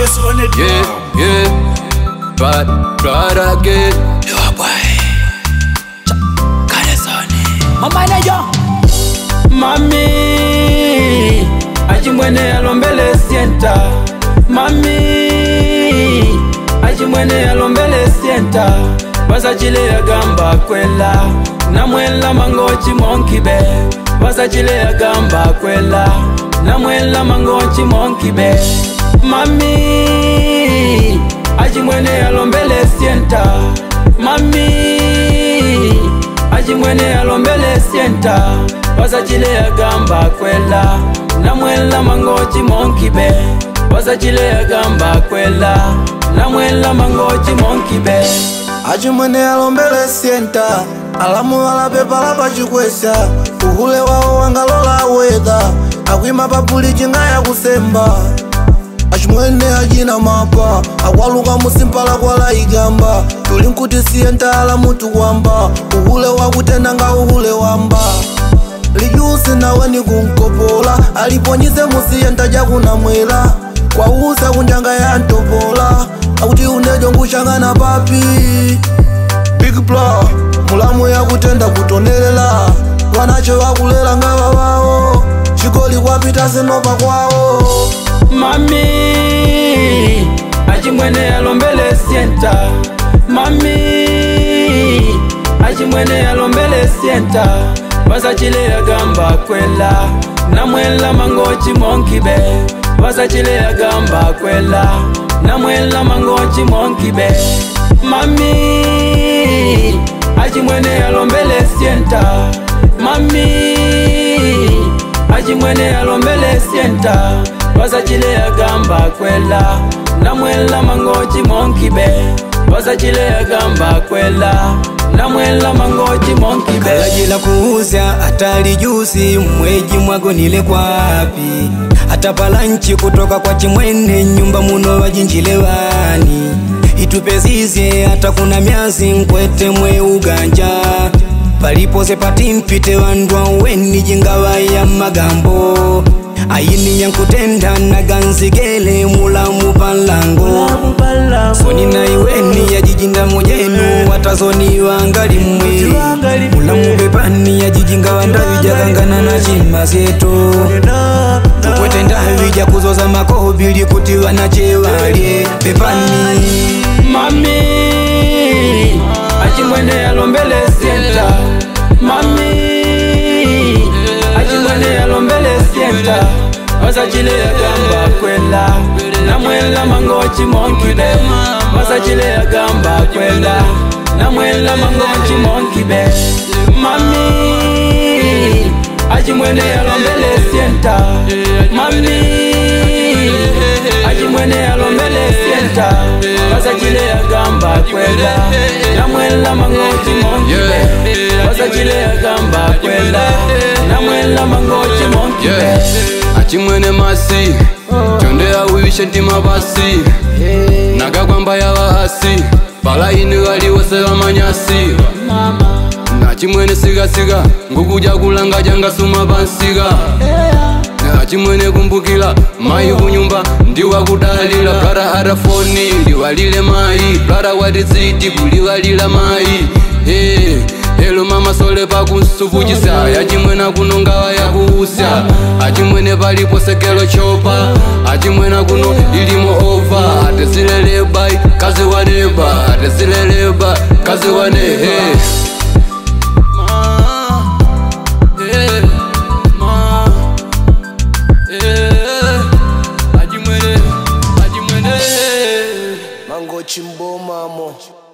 Carlos on it. Yeah, but again. Yo boy, Carlos on it. Mama na yo. Mami, achimwene alombele sienta. Mami, achimwene alombele sienta. Basachile ya gamba kwela, namwela mangochi monkey be. Basachile ya gamba kwela, namwela mangochi monkey be. Mami, achimwene alombele sienta. Mami, achimwene alombele sienta. Basachile ya gamba kwela, namwela mangochi monkey be. Basachile ya gamba kwela, namwela mangochi monkey be. Achimwene alombele sienta, alamu wala pepa la pachikwesha. Uhule wao wangalola weda, akwima papuli jinga ya kusemba. Achimwene ajina mapa, akwaluka musimpala kwa la igamba. Tulinkuti sienta alamu tuwamba, uhule wakutenda nga uhule wamba. Lijusi nawe ni kunkopola, aliponyize musienta jakuna mwela. Kwa usa kunjanga ya ntopola, akuti unejo ngushanga na papi. Big Pla, mulamu ya kutenda kutonelela. Wanacho wakulela ngawa wao, chikoli wapita senopa kwao. Mami, achimwene alombele sienta. Mami, achimwene alombele sienta. Basachile ya gamba kwela, namwela mangochi monkey be. Basachile ya gamba kwela, namwela mangochi monkey be. Mami, achimwene alombele sienta. Mami, achimwene alombele sienta. Basachile ya gamba kwela, namwela mangochi monkey be. Basachile ya gamba kwela, namwela mangochi monkey be. Kalajila kuuza atali juzi, mweji mwago nile kwapi. Hata palanchi kutoka kwa chimwene, nyumba muno wajinjile wani. Itupezize hata kuna miazi nkwete mwe uganja. Palipo sepati mpite wandwa weni jingawa ya magambo. Ayini yankutenda na ganzigele mulamu palango. Soni na iweni ya jijinda mojenu, watazoni wangali mwe. Mulamu bepani ya jijinga wandavija gangana na chima zeto. Tukwete ndavija kuzoza makobili kuti wanachewalye bepani. Mami, achimwene alombele sienta. Mami, achimwene alombele sienta. Basachile ya gamba kwela, namwela mangochi monkey be. Basachile ya gamba kwela, namwela mangochi monkey be. Mami, achimwene alombele sienta. Mami, achimwene alombele sienta. Basachile ya gamba kwela, namwela mangochi monkey be. Basachile ya gamba kwela, namwela mangochi monkey be. Achimwene masi, chonde ya uishe ntima basi. Naga kwamba ya wahasi, pala ini wali wase wa manyasi. Nachimwene siga siga, ngukuja kulanga janga suma bansiga. Nachimwene kumbukila, mai kunyumba, ndiwa kudalila. Brada arafoni, liwalile mai. Brada wadiziti, kuliwalila mai. Hello mama sole pa kusufujisa, achimwena kunongawa ya kuusya. Achimwene palipo sekelo chopa, achimwena kuno ilimo over. Atesilele bai, kazi waneba, atesilele ba, kazi wane. Mangochi mboma mo.